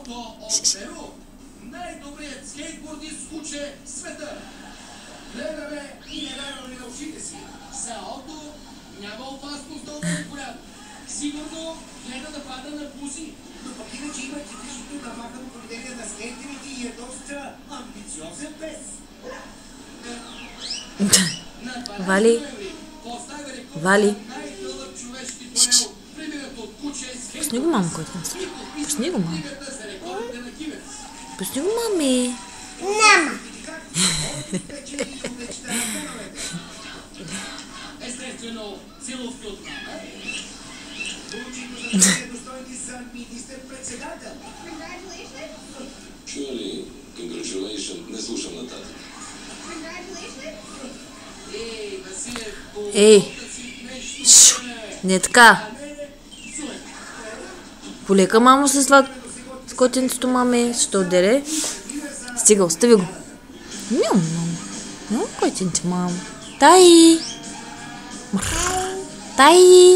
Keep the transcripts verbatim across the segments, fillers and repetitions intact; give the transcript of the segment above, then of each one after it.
Саото от Перу. Най-добрият скейтбордист уче света. Гледаме и не вярваме на ушите си. Саото няма опасност да обеде коляно. Сигурно гледа да пада на бузи. Но пък иначе има типичното намахано поведение на скейтерите и е доста амбициозен пес. Вали. Вали. Пусни го, мамо, който не спи. Пусни го, мамо. Пусни го, мами. Няма. Естествено, силовки от мама. Чуя ли congratulations? Не слушам нататък. Ей! Шу! Не така! Полека, мамо, с това с котенцето, маме, ще отделе. Стига, остави го. Мяу, мамо. Мяу, котенце, мамо. Тай! Тай!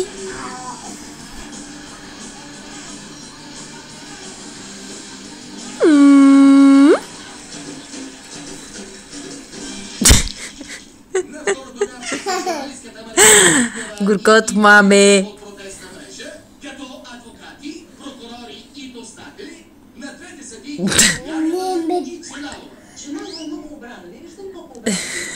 Горкот, маме. Като адвокати, прокурори и достатели, на двете съдии